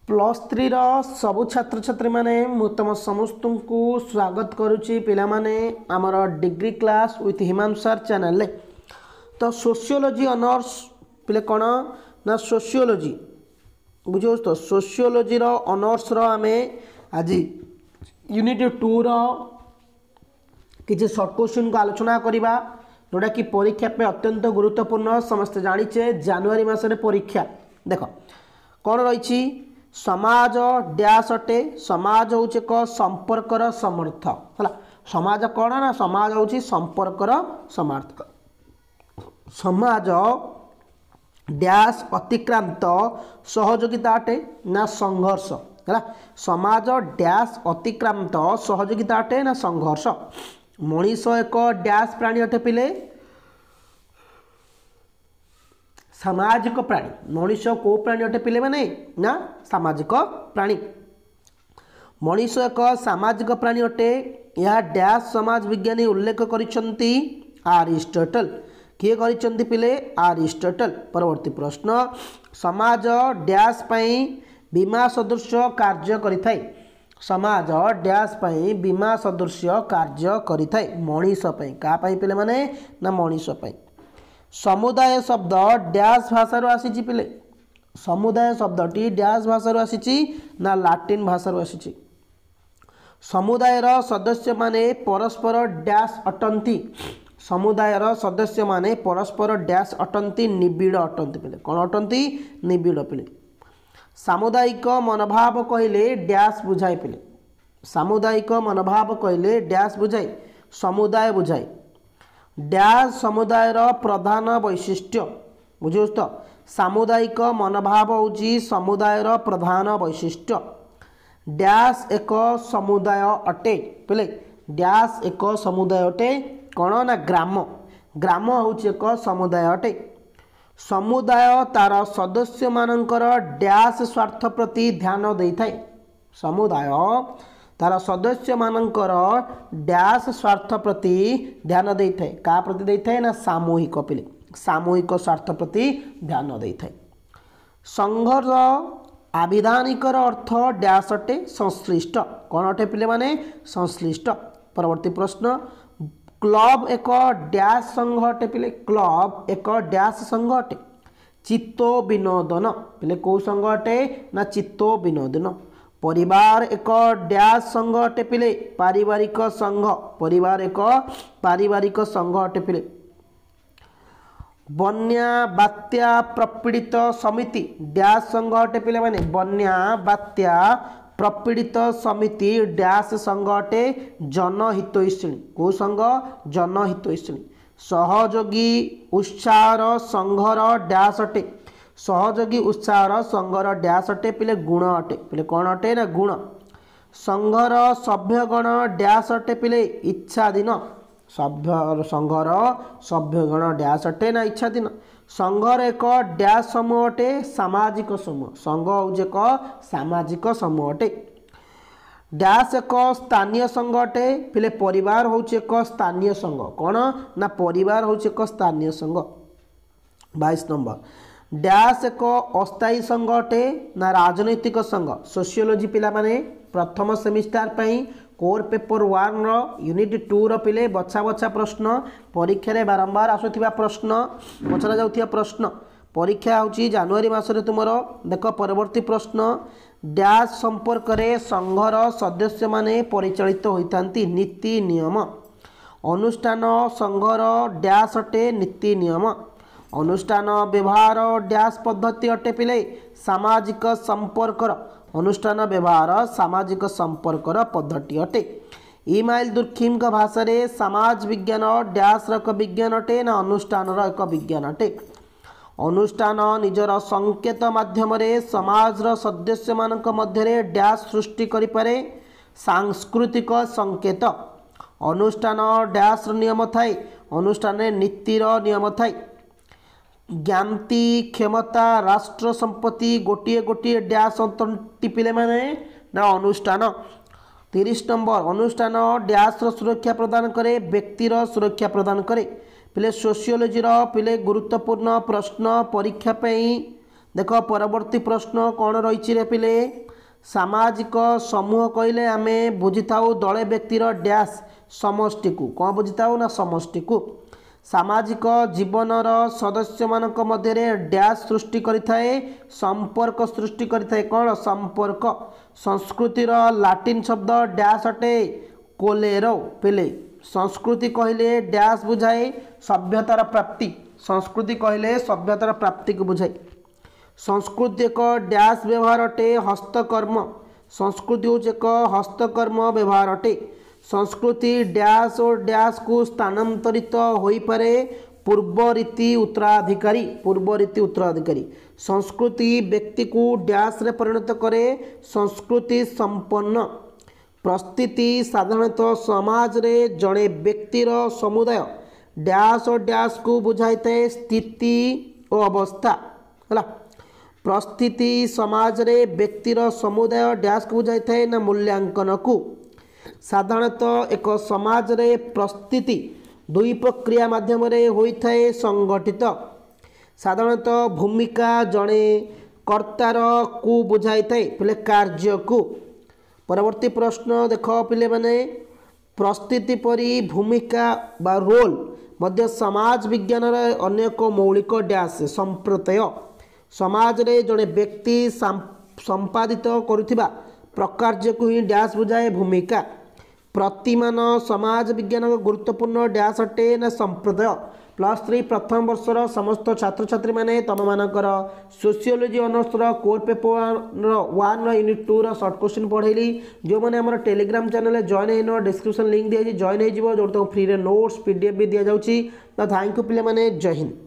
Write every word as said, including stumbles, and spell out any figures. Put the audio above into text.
Plus three row सबु छात्र छात्री माने मु तुम समस्त को स्वागत करुच्ची पिला माने आमर degree class with Himanshu sir channel. तो सोशियोलॉजी ऑनर्स पिले कौन ना सोशियोलॉजी बुझो तो सोशियोलॉजी रो ऑनर्स रो आमे आज यूनिट टू रो किसी शॉर्ट क्वेश्चन को आलोचना करवा जोटा कि परीक्षा पे अत्यंत गुरुत्वपूर्ण समस्त जानिचे जनवरी मासरे परीक्षा। देख कौन रही समाज डैश अटे समाज हूँ एक संपर्कर समर्थ है समाज कौन ना समाज हूँ संपर्कर समर्थ समाज डैश अतिक्रांत सहयोगिता अटे ना संघर्ष है समाज डैश अतिक्रांत सहयोगिता अटे ना संघर्ष मनीष एक डैश प्राणी अटे पिले सामाजिक प्राणी मनीष को प्राणी अटे पिले माने ना सामाजिक प्राणी मनीष एक सामाजिक प्राणी अटे यह डैश समाज विज्ञानी उल्लेख करिसेंती अरिस्टोटल किए करिसेंती पिले अरिस्टोटल। परवर्ती प्रश्न समाज डैश पई बीमा सदृश कार्य करिथाय समाज डैश पई बीमा सदृश कार्य करिथाय मनीष पई का पई पिले माने ना मनीष पई। समुदाय शब्द डैश भाषा आसी पिले समुदाय शब्दटी डैश भाषा आसी ना लाटिन भाषा आसी समुदायर सदस्य माने परस्पर डैश अटंती समुदायर सदस्य माने परस्पर डैश अटंती निबिड़ अटंती पिले कौन अटंती निबिड़ पिले। सामुदायिक मनोभाव कहले डैश बुझाए पिले सामुदायिक मनोभाव कहले डैश बुझाए समुदाय बुझाए डैश समुदायर प्रधान वैशिष्ट्य बुझे तो सामुदायिक मनोभाव हूँ समुदायर प्रधान वैशिष्ट्य डैश एक समुदाय अटे पिले डैश एक समुदाय अटे कौन ना ग्राम ग्राम हूँ एक समुदाय अटे समुदाय तार सदस्य मानकर डैश स्वार्थ प्रति ध्यान देइथाय समुदाय तार सदस्य मानकर डैश स्वार्थ प्रति ध्यान देइथाय का प्रति देइथाय ना सामूहिक पिले सामूहिक स्वार्थ प्रति ध्यान देइथाय। संघर आविधानिकर अर्थ डैश अटे संश्लिष्ट कौन अटे पिले माने संश्लिष्ट। परवर्ती प्रश्न क्लब एक डैश संघ अटे पिले क्लब एक डैश संघ अटे चित्तो विनोदन पिले कौ संघ अटे ना चित्तो विनोदन। परिवार एक डैश संघ अटे पिले पारिवारिक संघ परिवार एक पारिवारिक संघ अटे पिले। बन्या बात्या प्रपीड़ित समिति डैश संघ अटे पिले माने बन्या बात्या प्रपीड़ित समिति डैश संघ अटे जनहितैषिणी को संघ जनहितैषिणी। सहयोगी उत्साह संघर डैश अटे सहयोगी उत्साह संघर डैश अटे पिले गुण अटे पिले कौन अटे ना गुण। संघर सभ्यगण डैश अटे पिले इच्छाधीन सभ्य संघर सभ्यगण डैश अटे ना इच्छाधीन। संघर एक डैश समूह अटे सामाजिक समूह संघ हूँ एक सामाजिक समूह अटे। डैश एक स्थानीय संघ अटे पिले परिवार हूँ एक स्थानीय संघ कौन ना परिवार हूँ एक स्थानीय संघ। बाईस नंबर डैश एक अस्थायी संघ अटे ना राजनैतिक संघ। सोशियोलॉजी पिला माने प्रथम सेमिस्टार पई कोर पेपर वन रो यूनिट टू रो पिले बछा बछा प्रश्न परीक्षा रे बारंबार आसुथिबा प्रश्न पचरा जाउथिबा प्रश्न परीक्षा होची जनवरी मासरे तुमरो। देख परवर्ती प्रश्न डैश संपर्क रे संघर सदस्य माने परिचालित होइतांती नीति नियम अनुष्ठान संघर डैश अटे नीति नियम। अनुष्ठान व्यवहार डैश पद्धति अटे पिले सामाजिक संपर्कर अनुष्ठान व्यवहार सामाजिक संपर्कर पद्धति अटे। ईमाइल दुर्खिम का भाषा रे समाज विज्ञान डैश रक विज्ञान अटे ना अनुष्ठान एक विज्ञान अटे। अनुष्ठान निजर संकेत माध्यम रे समाज र सदस्य मानक मध्य रे डैश सृष्टि करि पारे सांस्कृतिक संकेत। अनुष्ठान डैश नियम थाए अनुष्ठान नीतिर नियम थाए। ज्ञानती क्षमता राष्ट्र संपत्ति गोटे गोटे डैश अंतटी पिले माने ना अनुष्ठान। तीस नंबर अनुष्ठान डैश सुरक्षा प्रदान करे व्यक्तिर सुरक्षा प्रदान करे पिले सोशियोलॉजी पिले गुरुत्वपूर्ण प्रश्न परीक्षा पे देख परवर्ती प्रश्न कौन रही रे पिले सामाजिक समूह कहले आमे बुझी थाउ दले व्यक्तिर डैश समष्टि को कौन बुझी थाउ ना समष्टि को सामाजिक जीवनर सदस्य मानक मध्य डैश सृष्टि करिथाए संपर्क सृष्टि करिथाए कौन संपर्क संस्कृतिर लाटिन शब्द डैश अटे कोलेरो पिले संस्कृति कहले डैश बुझाए सभ्यतार प्राप्ति संस्कृति कहले सभ्यतार प्राप्ति को बुझाए संस्कृति एक डैश व्यवहार अटे हस्तकर्म संस्कृति हूँ एक हस्तकर्म व्यवहार अटे संस्कृति डैश और डैश को स्थानांतरित हो पारे पूर्व रीति उत्तराधिकारी पूर्व रीति उत्तराधिकारी संस्कृति व्यक्ति को डैश रे परिणत करे संस्कृति संपन्न परिस्थिति साधारणतः समाज रे जड़े व्यक्तिर समुदाय डैश और डैश को बुझाई थाए स्थिति और अवस्था है परिस्थिति समाज रे व्यक्तिर समुदाय डैश को बुझाई थाए ना मूल्यांकन को साधारणतः एक समाज रे परिस्थिति दुई प्रक्रिया माध्यम रे होइथाए संगठित साधारणतः भूमिका जड़े कर्तार को बुझाई थाए पहले कार्य को परवर्ती प्रश्न देख पिले माने परिस्थिति परी भूमिका बा रोल मध्य समाज विज्ञान अन्य एक मौलिक डैश संप्रत्यय समाज रे जड़े व्यक्ति संपादित करुथिबा प्रकार्य को ही डैश बुझाए भूमिका प्रतिमान समाज विज्ञान गुरुत्वपूर्ण डैश अटे ना संप्रदाय प्लस थ्री प्रथम वर्षर समस्त छात्र छात्री माने तम मानकर सोशियोलोजी ऑनर्सर core paper one unit two short question पढ़ेली जो मैंने आम टेलीग्राम चैनल जॉइन हो डिस्क्रिप्शन लिंक दिया जॉइन हो जो फ्री नोट्स पीडीएफ भी दि जाऊँगी तो थैंक यू पिले माने जय हिंद।